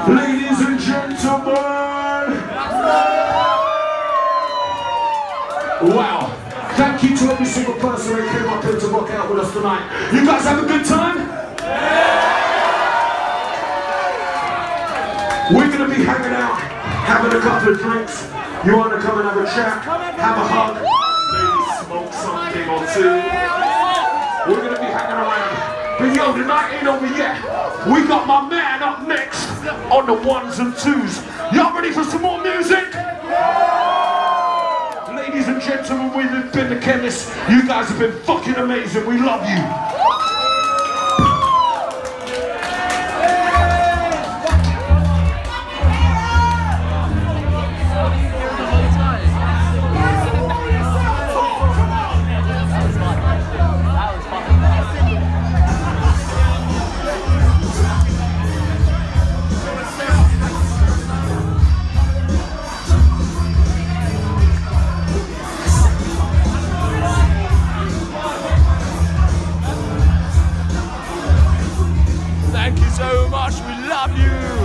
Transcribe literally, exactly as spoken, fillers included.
Ladies and gentlemen. Wow. Thank you to every single person that came up here to rock out with us tonight. You guys have a good time? We're going to be hanging out, having a couple of drinks. You want to come and have a chat, have a hug, maybe smoke something or two. We're going to be hanging around. But yo, the night ain't over yet. We got my man up next on the ones and twos. Y'all ready for some more music? Ladies and gentlemen, we've been the Qemists. You guys have been fucking amazing. We love you. Thank you so much, we love you!